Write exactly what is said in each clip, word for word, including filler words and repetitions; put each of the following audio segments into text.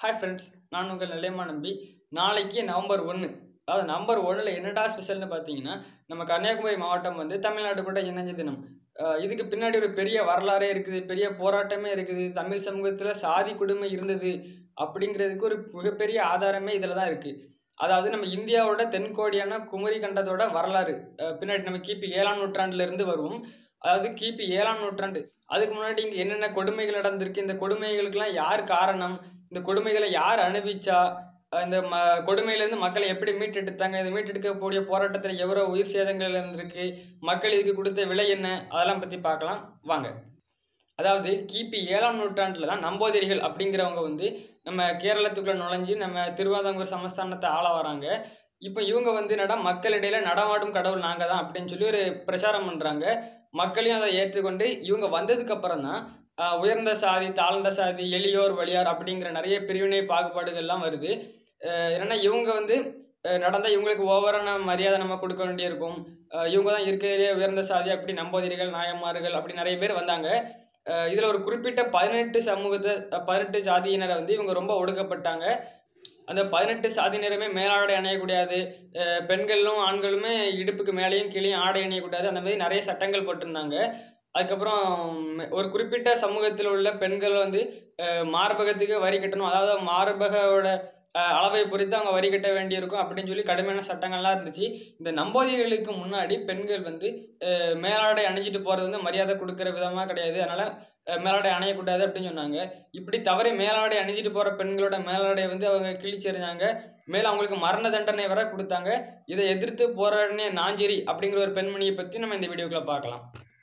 Hi friends, நான் உங்கள் நிலையமா நம்பி. நாளைக்கு நவம்பர் ஒன்று, அதாவது நவம்பர் ஒன்றில் என்னடா ஸ்பெஷல்னு பார்த்தீங்கன்னா, நம்ம கன்னியாகுமரி மாவட்டம் வந்து தமிழ்நாடு கூட இணைஞ்ச தினம். அஹ் இதுக்கு பின்னாடி ஒரு பெரிய வரலாறே இருக்குது, பெரிய போராட்டமே இருக்குது. தமிழ் சமூகத்தில் சாதி கொடுமை இருந்தது அப்படிங்கிறதுக்கு ஒரு மிகப்பெரிய ஆதாரமே இதில் தான் இருக்குது. அதாவது நம்ம இந்தியாவோட தென்கோடியான குமரி கண்டத்தோட வரலாறு அஹ் பின்னாடி நம்ம கிபி ஏழாம் நூற்றாண்டுலேருந்து வருவோம். அதாவது கிபி ஏழாம் நூற்றாண்டு, அதுக்கு முன்னாடி இங்கே என்னென்ன கொடுமைகள் நடந்திருக்கு, இந்த கொடுமைகளுக்கெல்லாம் யார் காரணம், இந்த கொடுமைகளை யார் அனுபவிச்சா, அஹ் இந்த ம கொடுமையிலேருந்து மக்களை எப்படி மீட்டெடுத்தாங்க, இந்த மீட்டெடுக்கக்கூடிய போராட்டத்தில் எவ்வளோ உயிர் சேதங்கள் இருந்திருக்கு, மக்கள் இதுக்கு கொடுத்த விலை என்ன, அதெல்லாம் பற்றி பார்க்கலாம் வாங்க. அதாவது கிபி ஏழாம் நூற்றாண்டில் தான் நம்பூதிரிகள் அப்படிங்கிறவங்க வந்து நம்ம கேரளத்துக்குள்ளே நுழைஞ்சு நம்ம திருவாதங்கூர் சமஸ்தானத்தை ஆள வராங்க. இப்போ இவங்க வந்து என்னடா மக்களிடையில நடமாடும் கடவுள் நாங்கள் தான் அப்படின்னு சொல்லி ஒரு பிரச்சாரம் பண்ணுறாங்க. மக்களையும் அதை ஏற்றுக்கொண்டு இவங்க வந்ததுக்கு அப்புறம் தான் ஆஹ் உயர்ந்த சாதி, தாழ்ந்த சாதி, எளியோர், வலியார் அப்படிங்கிற நிறைய பிரிவினை பாகுபாடுகள்லாம் வருது. அஹ் என்னன்னா இவங்க வந்து நடந்தால் இவங்களுக்கு ஓவரான மரியாதை நம்ம கொடுக்க வேண்டியிருக்கும். அஹ் இவங்க தான் இருக்கிறதே உயர்ந்த சாதி, அப்படி நம்பூதிரிகள், நாயன்மார்கள் அப்படி நிறைய பேர் வந்தாங்க. அஹ் இதில் ஒரு குறிப்பிட்ட பதினெட்டு சமூகத்தை பதினெட்டு சாதியினரை வந்து இவங்க ரொம்ப ஒடுக்கப்பட்டாங்க. அந்த பதினெட்டு சாதியினருமே மேலாடை அணியக்கூடாது, அஹ் பெண்களும் ஆண்களுமே இடுப்புக்கு மேலேயும் கீழேயும் ஆடை அணியக்கூடாது, அந்த மாதிரி நிறைய சட்டங்கள் போட்டிருந்தாங்க. அதுக்கப்புறம் ஒரு குறிப்பிட்ட சமூகத்தில் உள்ள பெண்கள் வந்து அஹ் மார்பகத்துக்கு வரி கட்டணும், அதாவது மார்பகோட அஹ் அளவை பொறுத்து அவங்க வரி கட்ட வேண்டியிருக்கும் அப்படின்னு சொல்லி கடுமையான சட்டங்கள்லாம் இருந்துச்சு. இந்த நம்பூதிரிகளுக்கு முன்னாடி பெண்கள் வந்து அஹ் மேலாடை அணிஞ்சிட்டு போகிறது வந்து மரியாதை கொடுக்குற விதமாக கிடையாது, அதனால் மேலாடை அணியக்கூடாது அப்படின்னு சொன்னாங்க. இப்படி தவறி மேலாடை அணிஞ்சிட்டு போகிற பெண்களோட மேலாடையை வந்து அவங்க கிழிச்செறிஞ்சாங்க. மேலே அவங்களுக்கு மரண தண்டனை வர கொடுத்தாங்க. இதை எதிர்த்து போராடின நாஞ்சிரி அப்படிங்கிற ஒரு பெண்மணியை பற்றி நம்ம இந்த வீடியோக்குள்ள பார்க்கலாம்.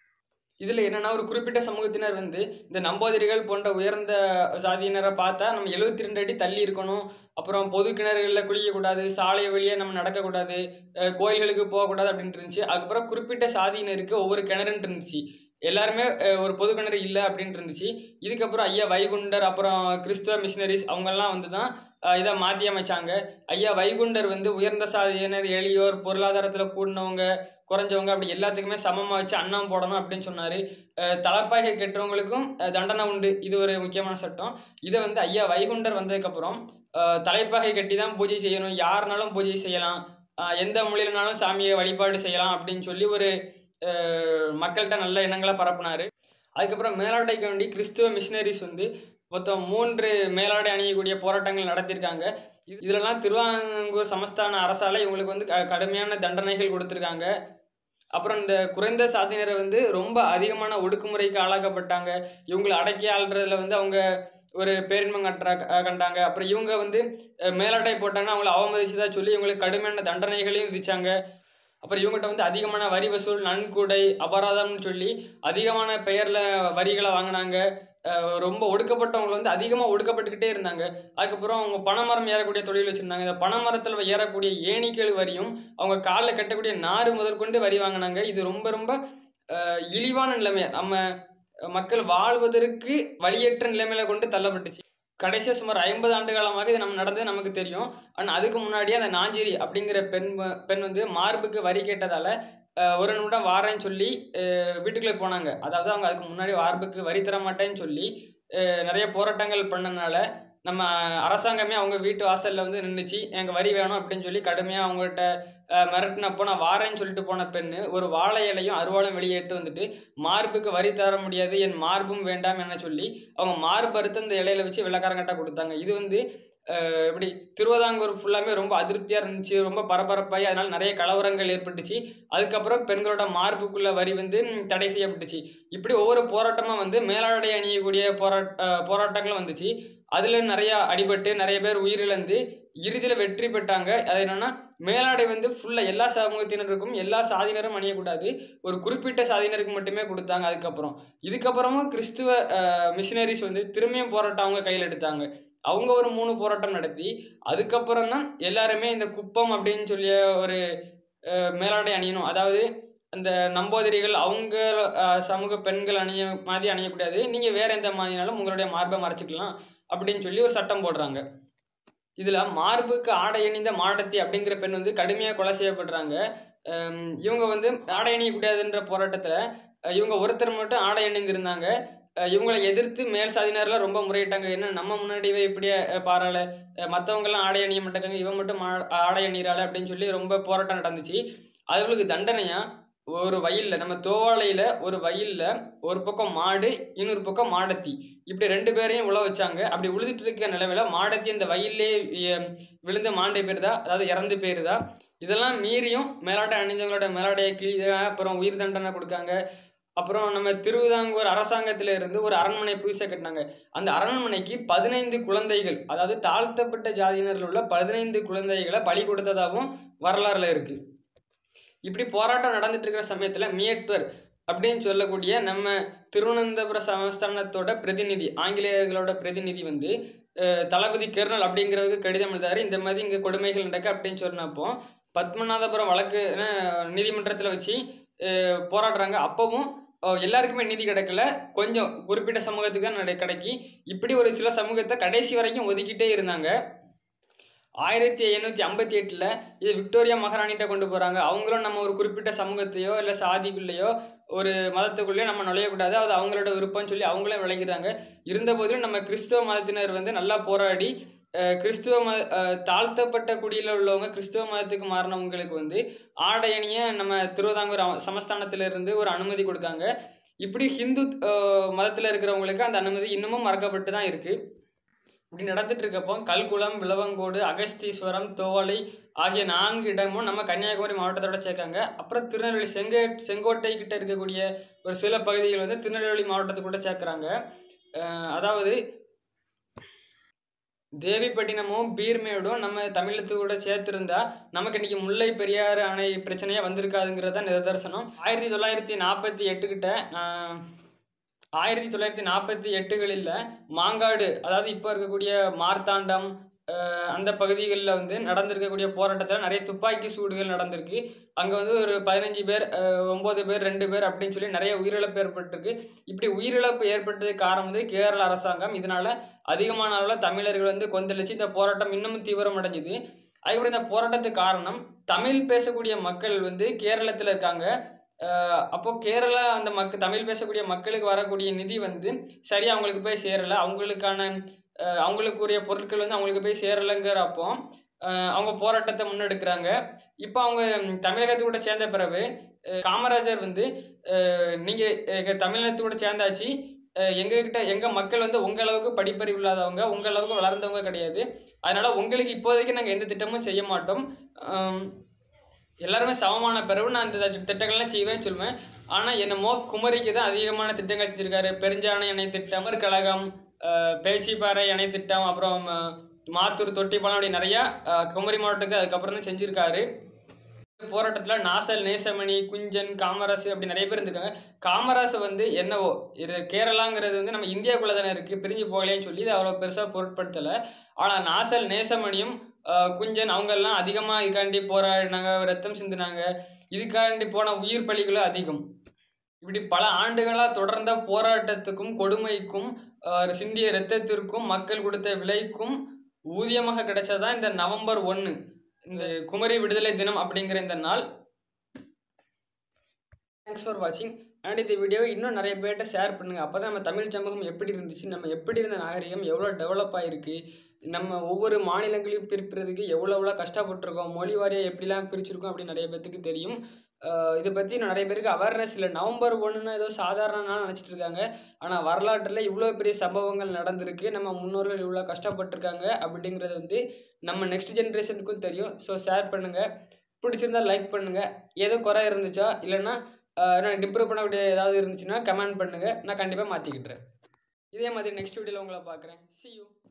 இதில் என்னென்னா, ஒரு குறிப்பிட்ட சமூகத்தினர் வந்து இந்த நம்பூதிரிகள் போன்ற உயர்ந்த சாதியினரை பார்த்தா நம்ம எழுபத்தி ரெண்டு அடி தள்ளி இருக்கணும், அப்புறம் பொது கிணறுகளில் குளிக்கக்கூடாது, சாலை வழியே நம்ம நடக்கக்கூடாது, கோயில்களுக்கு போகக்கூடாது அப்படின்ட்டு இருந்துச்சு. அதுக்கப்புறம் குறிப்பிட்ட சாதியினருக்கு ஒவ்வொரு கிணறுன்ட்டு இருந்துச்சு. எல்லாருமே ஒரு பொது கிணறு இல்லை அப்படின்ட்டு இருந்துச்சு. இதுக்கப்புறம் ஐயா வைகுண்டர், அப்புறம் கிறிஸ்துவ மிஷினரிஸ் அவங்கெல்லாம் வந்து தான் இதை மாற்றி அமைச்சாங்க. ஐயா வைகுண்டர் வந்து உயர்ந்த சாதியினர், எளியோர், பொருளாதாரத்தில் கூடினவங்க, குறைஞ்சவங்க அப்படி எல்லாத்துக்குமே சமமாக வச்சு அன்னம் போடணும் அப்படின்னு சொன்னார். தலைப்பாகை கெட்டுறவங்களுக்கும் தண்டனை உண்டு, இது ஒரு முக்கியமான சட்டம். இதை வந்து ஐயா வைகுண்டர் வந்ததுக்கப்புறம் தலைப்பாகை கட்டி தான் பூஜை செய்யணும், யாருனாலும் பூஜை செய்யலாம், எந்த மொழியிலனாலும் சாமியை வழிபாடு செய்யலாம் அப்படின்னு சொல்லி ஒரு மக்கள்கிட்ட நல்ல எண்ணங்களை பரப்புனார். அதுக்கப்புறம் மேலாடைக்கு வேண்டி கிறிஸ்துவ மிஷினரிஸ் வந்து மொத்தம் மூன்று மேலாடை அணியக்கூடிய போராட்டங்கள் நடத்தியிருக்காங்க. இதிலெல்லாம் திருவாங்கூர் சமஸ்தான அரசால் இவங்களுக்கு வந்து க கடுமையான தண்டனைகள் கொடுத்துருக்காங்க. அப்புறம் இந்த குறைந்த சாதியினரை வந்து ரொம்ப அதிகமான ஒடுக்குமுறைக்கு ஆளாக்கப்பட்டாங்க. இவங்களை அடக்கி ஆள்றதுல வந்து அவங்க ஒரு பேரின்பம் கட்டுற கண்டாங்க. அப்புறம் இவங்க வந்து மேலாடை போட்டாங்கன்னா அவங்கள அவமதிச்சதா சொல்லி இவங்களுக்கு கடுமையான தண்டனைகளையும் விதிச்சாங்க. அப்புறம் இவங்ககிட்ட வந்து அதிகமான வரி வசூல், நன்கொடை, அபராதம்னு சொல்லி அதிகமான பெயரில் வரிகளை வாங்கினாங்க. ரொம்ப ஒடுக்கப்பட்டவங்களை வந்து அதிகமாக ஒடுக்கப்பட்டுக்கிட்டே இருந்தாங்க. அதுக்கப்புறம் அவங்க பனைமரம் ஏறக்கூடிய தொழில் வச்சுருந்தாங்க. இந்த பனைமரத்தில் ஏறக்கூடிய ஏணிகள் வரியும், அவங்க காலில் கட்டக்கூடிய நாறு முதற்கொண்டு வரி வாங்கினாங்க. இது ரொம்ப ரொம்ப இழிவான நிலைமை, நம்ம மக்கள் வாழ்வதற்கு வழியற்ற நிலைமையில கொண்டு தள்ளப்பட்டுச்சு. கடைசியாக சுமார் ஐம்பது ஆண்டு காலமாக இது நம்ம நடந்தது நமக்கு தெரியும். ஆனால் அதுக்கு முன்னாடியே அந்த நாஞ்சிரி அப்படிங்கிற பெண் பெண் வந்து மார்புக்கு வரி கேட்டதால் ஒரு நிமிடம் வாரேன்னு சொல்லி வீட்டுக்குள்ளே போனாங்க. அதாவது அவங்க அதுக்கு முன்னாடி மார்புக்கு வரி தர மாட்டேன்னு சொல்லி நிறைய போராட்டங்கள் பண்ணனால நம்ம அரசாங்கமே அவங்க வீட்டு வாசலில் வந்து நின்றுச்சு, எனக்கு வரி வேணும் அப்படின்னு சொல்லி கடுமையாக அவங்கள்ட்ட மிரட்டினப்போ நான் வாரேன்னு சொல்லிட்டு போன பெண்ணு ஒரு வாழை இலையும் அருவாளும் வெளியேட்டு வந்துட்டு மார்புக்கு வரி தர முடியாது, என் மார்பும் வேண்டாம் என சொல்லி அவங்க மார்பு அறுத்து அந்த இலையில வச்சு வெள்ளக்காரங்கிட்ட கொடுத்தாங்க. இது வந்து இப்படி திருவிதாங்கூர் ஃபுல்லாமே ரொம்ப அதிருப்தியாக இருந்துச்சு, ரொம்ப பரபரப்பாகி அதனால் நிறைய கலவரங்கள் ஏற்பட்டுச்சு. அதுக்கப்புறம் பெண்களோட மார்புக்குள்ள வரி வந்து தடை செய்யப்பட்டுச்சு. இப்படி ஒவ்வொரு போராட்டமாக வந்து மேலாடை அணியக்கூடிய போராட்ட போராட்டங்களும் வந்துச்சு. அதில் நிறையா அடிபட்டு நிறைய பேர் உயிரிழந்து இறுதியில் வெற்றி பெற்றாங்க. அது என்னென்னா, மேலாடை வந்து ஃபுல்லாக எல்லா சமூகத்தினருக்கும் எல்லா சாதியினரும் அணியக்கூடாது, ஒரு குறிப்பிட்ட சாதியினருக்கு மட்டுமே கொடுத்தாங்க. அதுக்கப்புறம் இதுக்கப்புறமும் கிறிஸ்துவ மிஷினரிஸ் வந்து திரும்பியும் போராட்டம் அவங்க கையில் எடுத்தாங்க. அவங்க ஒரு மூணு போராட்டம் நடத்தி அதுக்கப்புறம் தான் எல்லாருமே இந்த குப்பம் அப்படின்னு சொல்லிய ஒரு மேலாடை அணியணும், அதாவது அந்த நம்பூதிரிகள் அவங்க சமூக பெண்கள் அணிய மாதிரி அணியக்கூடாது, நீங்கள் வேறு எந்த மாதிரினாலும் உங்களுடைய மார்பை மறைச்சிக்கலாம் அப்படின்னு சொல்லி ஒரு சட்டம் போடுறாங்க. இதில் மார்புக்கு ஆடை அணிந்த மாடத்தி அப்படிங்கிற பெண் வந்து கடுமையாக கொலை செய்யப்படுறாங்க. இவங்க வந்து ஆடை அணியக்கூடாதுன்ற போராட்டத்தில் இவங்க ஒருத்தர் மட்டும் ஆடை அணிந்திருந்தாங்க. இவங்களை எதிர்த்து மேல் சாதியினர்லாம் ரொம்ப முறையிட்டாங்க. என்ன நம்ம முன்னாடியே இப்படியே பாராள மற்றவங்கெல்லாம் ஆடை அணிய மாட்டாங்க, இவன் மட்டும் ஆடை அணிகிறாள் அப்படின்னு சொல்லி ரொம்ப போராட்டம் நடந்துச்சு. அவங்களுக்கு தண்டனையா ஒரு வயலில் நம்ம தோவாலையில் ஒரு வயலில் ஒரு பக்கம் மாடு இன்னொரு பக்கம் மாடத்தி இப்படி ரெண்டு பேரையும் உழ வச்சாங்க. அப்படி உழுதுட்டு இருக்க நிலைமையில மாடத்தி அந்த வயல்லே விழுந்த மாண்டை போயிருதா, அதாவது இறந்து போயிருதா. இதெல்லாம் மீறியும் மேலாடை அணிஞ்சவங்களோட மேலாடையை கிழித, அப்புறம் உயிர் தண்டனை கொடுக்காங்க. அப்புறம் நம்ம திருவிதாங்கூர் அரசாங்கத்தில இருந்து ஒரு அரண்மனை புதுசாக கட்டினாங்க. அந்த அரண்மனைக்கு பதினைந்து குழந்தைகள், அதாவது தாழ்த்தப்பட்ட ஜாதியினரில் உள்ள பதினைந்து குழந்தைகளை பலி கொடுத்ததாகவும் வரலாறுல இருக்கு. இப்படி போராட்டம் நடந்துட்டு இருக்கிற சமயத்தில் மியட்வர் அப்படின்னு சொல்லக்கூடிய நம்ம திருவனந்தபுர சமஸ்தானத்தோட பிரதிநிதி, ஆங்கிலேயர்களோட பிரதிநிதி வந்து தளபதி கெர்னல் அப்படிங்கிறவருக்கு கடிதம் எழுதாரு. இந்த மாதிரி இங்கே கொடுமைகள் நடக்க அப்படின்னு சொன்னப்போ பத்மநாதபுரம் வழக்கு நீதிமன்றத்தில் வச்சு போராடுறாங்க. அப்பவும் எல்லாருக்குமே நீதி கிடைக்கல, கொஞ்சம் குறிப்பிட்ட சமூகத்துக்கு தான் நடை கிடைக்கி இப்படி ஒரு சில சமூகத்தை கடைசி வரைக்கும் ஒதுக்கிட்டே இருந்தாங்க. ஆயிரத்தி எழுநூற்றி ஐம்பத்தி எட்டில் இது விக்டோரியா மகாராணிகிட்ட கொண்டு போகிறாங்க. அவங்களும் நம்ம ஒரு குறிப்பிட்ட சமூகத்தையோ இல்லை சாதிக்குள்ளேயோ ஒரு மதத்துக்குள்ளேயோ நம்ம நுழையக்கூடாது, அது அவங்களோட விருப்பம்னு சொல்லி அவங்களே விளைகிறாங்க. இருந்தபோதிலும் நம்ம கிறிஸ்துவ மதத்தினர் வந்து நல்லா போராடி கிறிஸ்துவ மத தாழ்த்தப்பட்ட குடியில் உள்ளவங்க கிறிஸ்துவ மதத்துக்கு மாறினவங்களுக்கு வந்து ஆடை அணிய நம்ம திருவிதாங்கூர் சமஸ்தானத்திலிருந்து ஒரு அனுமதி கொடுக்காங்க. இப்படி ஹிந்து மதத்தில் இருக்கிறவங்களுக்கு அந்த அனுமதி இன்னமும் மறக்கப்பட்டு தான் இருக்குது. இப்படி நடந்துட்டு இருக்கப்போ கல்குளம், விளவங்கோடு, அகஸ்தீஸ்வரம், தோவாலை ஆகிய நான்கு இடமும் நம்ம கன்னியாகுமரி மாவட்டத்தோட சேர்க்காங்க. அப்புறம் திருநெல்வேலி செங்கே செங்கோட்டை கிட்ட இருக்கக்கூடிய ஒரு சில பகுதிகள் வந்து திருநெல்வேலி மாவட்டத்தை கூட சேர்க்குறாங்க. அதாவது தேவிப்பட்டினமும் பீர்மேடும் நம்ம தமிழத்து கூட சேர்த்துருந்தா நமக்கு இன்னைக்கு முல்லை பெரியாறு அணை பிரச்சனையாக வந்திருக்காதுங்கிறது தான் நிதர்சனம். ஆயிரத்தி தொள்ளாயிரத்தி நாற்பத்தி எட்டுக்கிட்ட ஆயிரத்தி தொள்ளாயிரத்தி நாற்பத்தி எட்டுகளில் மாங்காடு, அதாவது இப்போ இருக்கக்கூடிய மார்த்தாண்டம் அந்த பகுதிகளில் வந்து நடந்திருக்கக்கூடிய போராட்டத்தில் நிறைய துப்பாக்கி சூடுகள் நடந்திருக்கு. அங்கே வந்து ஒரு பதினஞ்சு பேர் ஒம்பது பேர் ரெண்டு பேர் அப்படின்னு சொல்லி நிறைய உயிரிழப்பு ஏற்பட்டிருக்கு. இப்படி உயிரிழப்பு ஏற்பட்டதுக்கு காரணம் வந்து கேரள அரசாங்கம். இதனால் அதிகமான அளவில் தமிழர்கள் வந்து கொந்தளிச்சு இந்த போராட்டம் இன்னமும் தீவிரம் அடைஞ்சுது. அதுக்கப்புறம் இந்த போராட்டத்துக்கு காரணம் தமிழ் பேசக்கூடிய மக்கள் வந்து கேரளத்தில் இருக்காங்க. அப்போது கேரளா அந்த மக்க தமிழ் பேசக்கூடிய மக்களுக்கு வரக்கூடிய நிதி வந்து சரியாக அவங்களுக்கு போய் சேரலை. அவங்களுக்கான அவங்களுக்குரிய பொருட்கள் வந்து அவங்களுக்கு போய் சேரலைங்கிறப்போ அவங்க போராட்டத்தை முன்னெடுக்கிறாங்க. இப்போ அவங்க தமிழகத்தோட சேர்ந்த பிறகு காமராஜர் வந்து நீங்கள் எங்கள் தமிழகத்தோட சேர்ந்தாச்சு, எங்ககிட்ட எங்கள் மக்கள் வந்து உங்கள் அளவுக்கு படிப்பறிவு இல்லாதவங்க, உங்கள் அளவுக்கு வளர்ந்தவங்க கிடையாது, அதனால் உங்களுக்கு இப்போதைக்கு நாங்கள் எந்த திட்டமும் செய்ய மாட்டோம், எல்லாருமே சமமான பிறகு நான் இந்த திட்டங்கள்லாம் செய்வேன்னு சொல்லுவேன். ஆனால் என்னமோ குமரிக்கு தான் அதிகமான திட்டங்கள் செஞ்சுருக்காரு. பெருஞ்சாணை இணை திட்டம், கழகம், பேச்சிப்பாறை இணை திட்டம், அப்புறம் மாத்தூர் தொட்டிப்பாலம், அப்படி நிறையா குமரி மாவட்டத்துக்கு அதுக்கப்புறம் தான் செஞ்சுருக்காரு. போராட்டத்தில் நாசல், நேசமணி, குஞ்சன், காமராசு அப்படி நிறைய பேர் இருந்திருக்காங்க. காமராசு வந்து என்னவோ இது கேரளாங்கிறது வந்து நம்ம இந்தியாவுக்குள்ளே தானே இருக்குது, பிரிஞ்சு போகலேன்னு சொல்லி இது அவ்வளோ பெருசாக பொருட்படுத்தலை. ஆனால் நாசல், நேசமணியும் குஞ்சன் அவங்கெல்லாம் அதிகமாக இதுக்காண்டி போராடினாங்க, ரத்தம் சிந்தினாங்க. இதுக்காண்டி போன உயிர் பலிகளும் அதிகம். இப்படி பல ஆண்டுகளாக தொடர்ந்த போராட்டத்துக்கும் கொடுமைக்கும் சிந்திய இரத்தத்திற்கும் மக்கள் கொடுத்த விலைக்கும் ஊதியமாக கிடைச்சதான் இந்த நவம்பர் ஒன்று, இந்த குமரி விடுதலை தினம் அப்படிங்கிற இந்த நாள். தேங்க்ஸ் ஃபார் வாட்சிங். அண்ட் இந்த வீடியோவை இன்னும் நிறைய பேர்கிட்ட ஷேர் பண்ணுங்கள். அப்போ தான் நம்ம தமிழ் சமூகம் எப்படி இருந்துச்சு, நம்ம எப்படி இருந்த நாகரிகம் எவ்வளோ டெவலப் ஆகிருக்கு, நம்ம ஒவ்வொரு மாநிலங்களையும் பிரிக்கிறதுக்கு எவ்வளோ எவ்வளோ கஷ்டப்பட்டுருக்கோம், மொழி வாரியாக எப்படிலாம் பிரிச்சிருக்கோம் அப்படின்னு நிறைய பேருக்கு தெரியும். இதை பற்றி நிறைய பேருக்கு அவேர்னஸ் இல்லை. நவம்பர் ஒன்றுன்னா ஏதோ சாதாரண நாள் நினச்சிட்டு இருக்காங்க. ஆனால் வரலாற்றில் இவ்வளோ பெரிய சம்பவங்கள் நடந்திருக்கு, நம்ம முன்னோர்கள் இவ்வளோ கஷ்டப்பட்டுருக்காங்க அப்படிங்கிறது வந்து நம்ம நெக்ஸ்ட் ஜென்ரேஷனுக்கும் தெரியும். ஸோ ஷேர் பண்ணுங்கள், பிடிச்சிருந்தால் லைக் பண்ணுங்கள். எதுவும் குறை இருந்துச்சா இல்லைன்னா நான் இம்ப்ரூவ் பண்ணக்கூடிய ஏதாவது இருந்துச்சுன்னா கமெண்ட் பண்ணுங்கள், நான் கண்டிப்பாக மாற்றிக்கிட்டுறேன். இதே மாதிரி நெக்ஸ்ட் வீடியோவில் உங்களை பார்க்குறேன். See you.